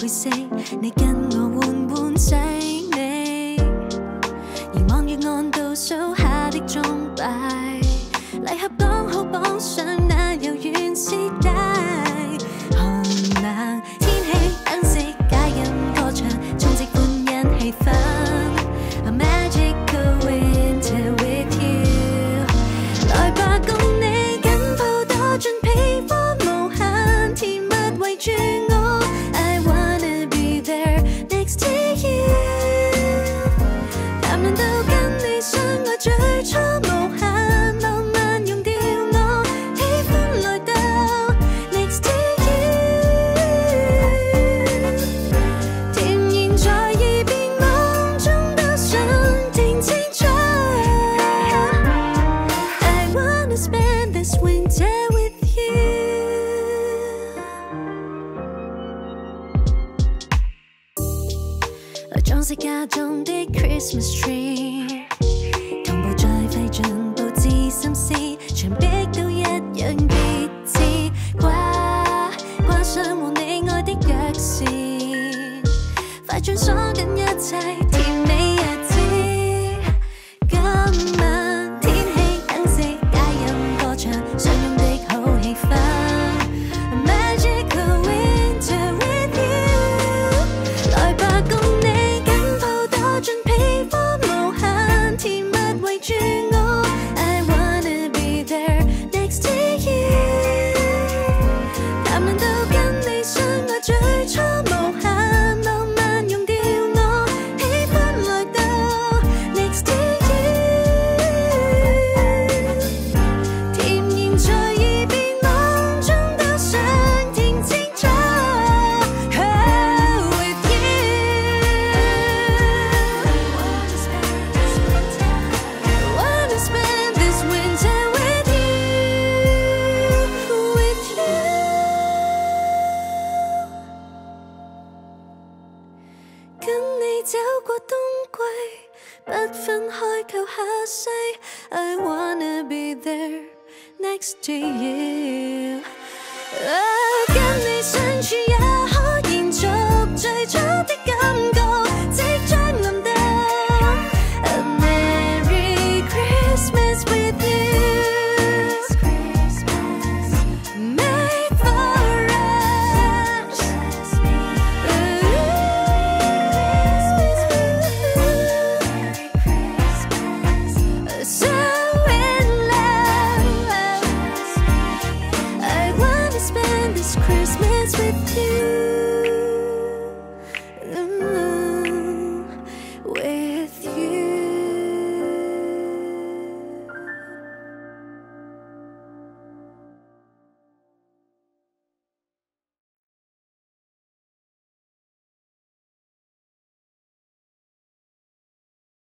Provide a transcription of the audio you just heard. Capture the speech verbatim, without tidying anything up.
息，你跟我換換細味，凝望月岸倒數下的鐘擺，禮盒剛好綁上那遙遠絲帶，寒冷天氣燈飾假音歌唱，充斥歡欣氣氛。A magical winter with you， 來吧，共你緊抱躲進被窩，無限甜蜜圍住我。I wanna be there next to you， 談論到跟你相愛最初無限浪漫，用掉我喜歡來到 next to you， 甜言在耳邊夢中都想聽清楚。I wanna spend this winter with you， 來裝飾家中的 Christmas tree， 同步再揮進佈置心思，牆壁都一樣別致，掛掛上和你愛的約線，快進鎖緊一切甜美日子。今晚天氣燈飾假音歌唱，相擁的好氣氛。A magical winter with you， 來吧，共你緊抱躲進被窩，無限甜蜜圍住我。I wanna be there next to you， 談論到跟你相愛最初無限浪漫，用掉我喜歡來到 next to you， 甜言在耳邊夢中都想聽清楚。Oh, with you，I wanna spend this winter with you，with you， 跟你走過冬季，不分開扣下世。I wanna be there next to you， 啊，跟你相處也